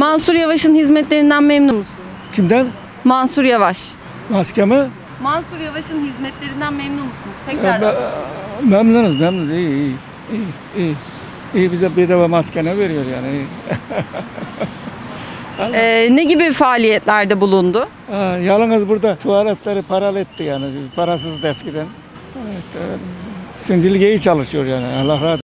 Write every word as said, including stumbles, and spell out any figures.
Mansur Yavaş'ın hizmetlerinden memnun musunuz? Kimden? Mansur Yavaş. Maske mi? Mansur Yavaş'ın hizmetlerinden memnun musunuz? Ee, Tekrar. be- memnunuz, memnunuz. İyi, iyi, iyi, iyi. İyi, bize bedava maske ne veriyor yani? İyi. Ee, ne gibi faaliyetlerde bulundu? Ha, yalnız burada tuvaletleri paralı etti yani. Parasız da eskiden. Evet, evet. Şimdilik iyi çalışıyor yani. Allah razı